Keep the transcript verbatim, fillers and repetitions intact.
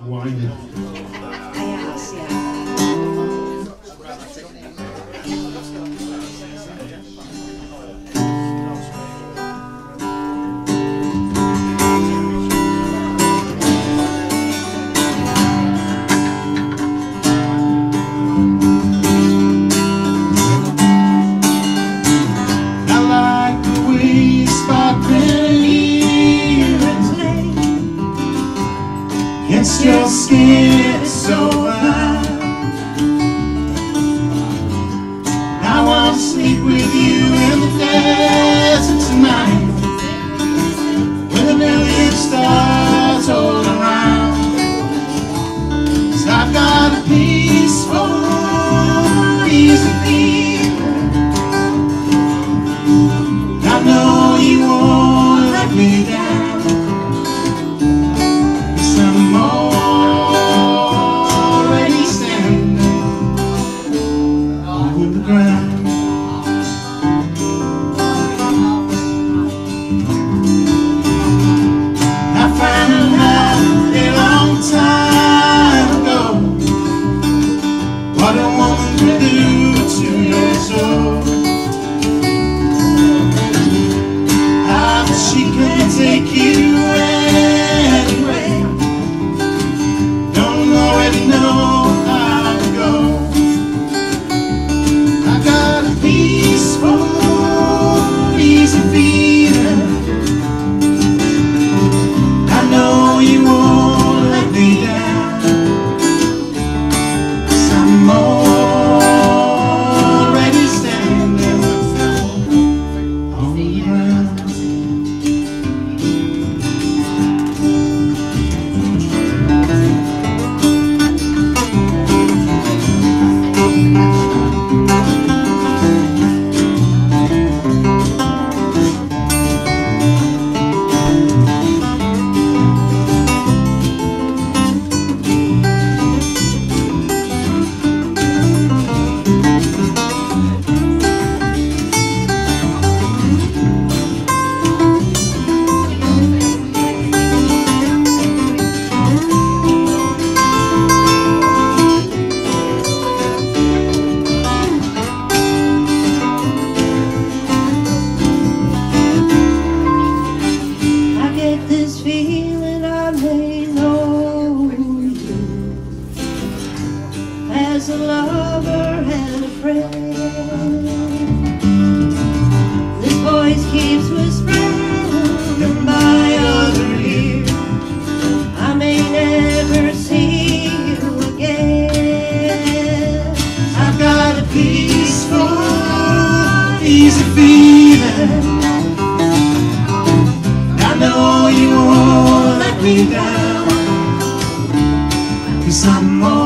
wine. Yes, yeah. Your skin is so bright. I want to sleep with you in the desert tonight, with a million stars all around. 'Cause I've got a peaceful, easy feeling. I know you won't let me down. Take you anyway. Don't already know how to go. I got a peaceful, easy feeling. I know you won't let me down. 'Cause I'm already standing on the ground. As a lover and a friend, this voice keeps whispering in my other ear, I may never see you again. I've got a peaceful, easy feeling. I know you won't let me down, 'cause I'm more